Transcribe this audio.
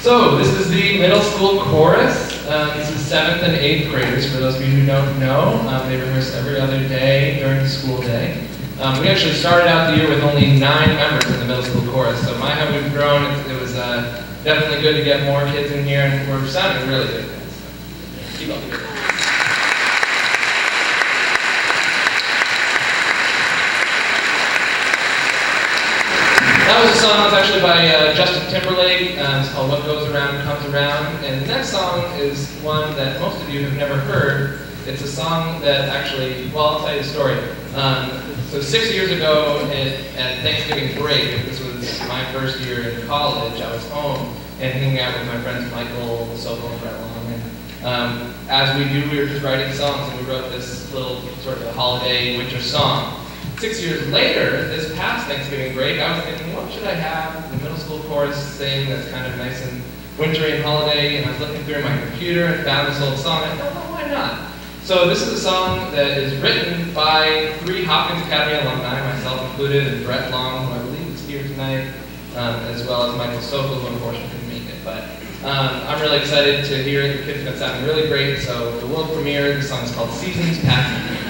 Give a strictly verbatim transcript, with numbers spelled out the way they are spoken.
So, this is the middle school chorus. Um, this is seventh and eighth graders, for those of you who don't know. Um, they rehearse every other day during the school day. Um, we actually started out the year with only nine members in the middle school chorus, so my how we've grown, it, it was uh, definitely good to get more kids in here, and we're sounding really good. So, keep up here. That was a song that's actually by uh, Justin Timberlake. Um, it's called What Goes Around Comes Around. And the next song is one that most of you have never heard. It's a song that actually, well, I'll tell you the story. Um, so six years ago at, at Thanksgiving break, this was my first year in college, I was home and hanging out with my friends Michael, Sokol, and Brett Long. And um, as we do, we were just writing songs, and we wrote this little sort of a holiday winter song. Six years later, this past Thanksgiving break, I was thinking, what should I have the middle school chorus sing that's kind of nice and wintry and holiday? And I was looking through my computer and found this old song. I thought, well, why not? So this is a song that is written by three Hopkins Academy alumni, myself included, and Brett Long, who I believe is here tonight, um, as well as Michael Sokol, who unfortunately couldn't make it. But um, I'm really excited to hear it. The kids have been sounding really great. So the world premiere, the song is called Seasons Past.